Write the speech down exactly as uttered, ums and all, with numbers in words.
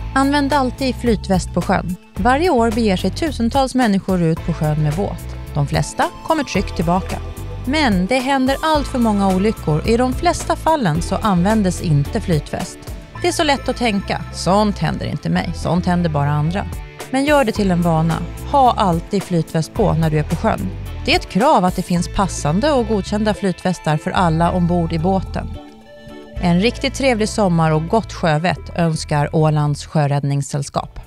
Använd alltid flytväst på sjön. Varje år beger sig tusentals människor ut på sjön med båt. De flesta kommer tryggt tillbaka. Men det händer allt för många olyckor. I de flesta fallen så användes inte flytväst. Det är så lätt att tänka, sånt händer inte mig, sånt händer bara andra. Men gör det till en vana. Ha alltid flytväst på när du är på sjön. Det är ett krav att det finns passande och godkända flytvästar för alla ombord i båten. En riktigt trevlig sommar och gott sjövett önskar Ålands sjöräddningssällskap.